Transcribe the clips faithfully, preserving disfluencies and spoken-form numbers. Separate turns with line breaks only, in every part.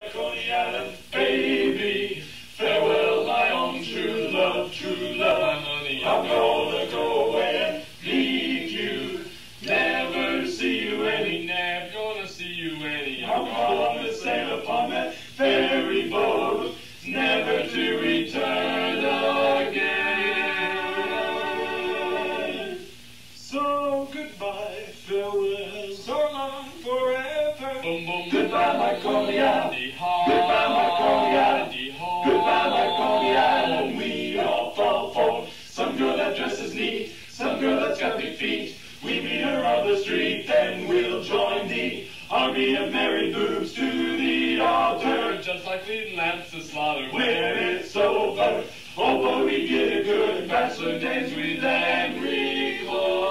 Coney Island, baby. Farewell, my own true love, true love, honey. I'm gonna go away and leave you. Never see you any, never gonna see you any. I'm gonna sail upon that ferry boat, never to return again. So goodbye, farewell, so long, forever. Boom, boom. Goodbye, my Coney Island. Goodbye, my Coney Island. Goodbye, my Coney Island. We all fall for some girl that dresses neat, some girl that's got big feet. We meet her on the street, then we'll join the army of merry boobs to the altar, just like leading lambs to slaughter. When it's over, oh boy, we get a good bachelor dance with angry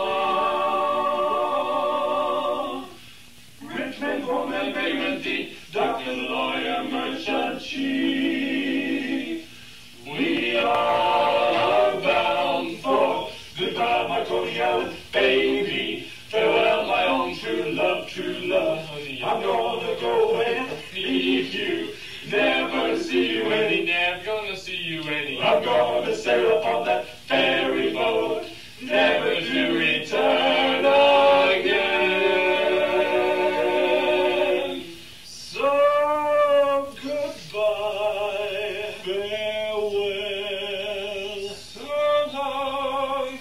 claw. Rich man, poor man, vagrant thief, doctor, lawyer, merchant, chief. We are bound for goodbye, my Coney Island, baby. Farewell, my own true love, true love. I'm gonna go away and leave you. Never see you any, never gonna see you any. I'm gonna sail upon that ferry boat, never to return again. So goodbye, farewell, so long,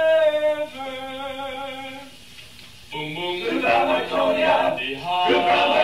forever. Boom, boom. Goodbye, my Coney Island. Goodbye,